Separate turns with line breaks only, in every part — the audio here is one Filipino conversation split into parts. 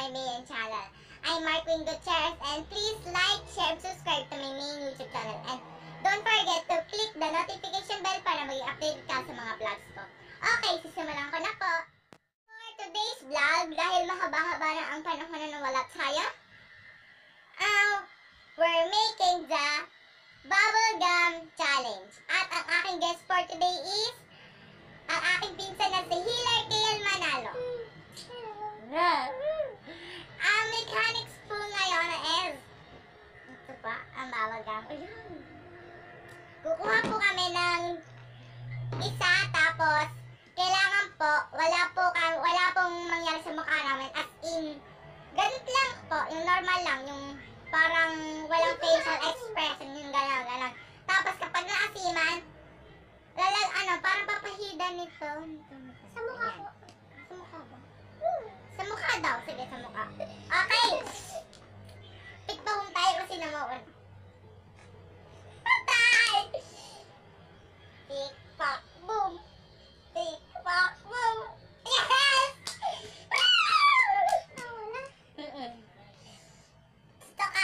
main channel. I'm Marquin Gutierrez, and please like, share, and subscribe to my main YouTube channel. And don't forget to click the notification bell para maging updated ka sa mga vlogs ko. Okay, sisimulan ko na po. For today's vlog, dahil mahaba-haba na ang panahon na wala tayo, we're making the bubble gum challenge. At ang aking guest for today is ang aking pinsan na si Hilar Kael Manalo. Ang mechanics po ngayon is ito pa, ang bubble gum. Kukuha po kami ng isa, tapos kailangan po, wala pong mangyari sa mukha namin, as in, ganit lang po, yung normal lang, yung parang walang facial expression, yung gano'n. Tapos kapag naasiman, parang papahida nito. Sa mukha po. Sa mukha ba? Sa mukha daw, sige, sa mukha. Okay! Tiktoon tayo kasi namuun. Patay! Tik-pak, boom! Tik-pak, boom! Yes! Nawala? Gusto ka?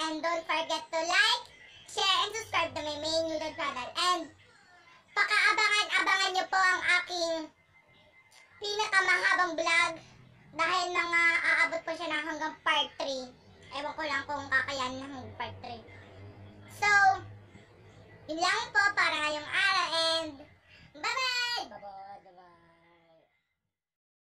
And don't forget to like, share, and subscribe to my main YouTube channel. And pakaabangan-abangan nyo po ang aking pinakamahabang vlog dahil mga aabot po siya ng hanggang part 3. Ewan ko lang kung kakayanin ng part 3. So, yun lang po para ngayong araw and bye-bye!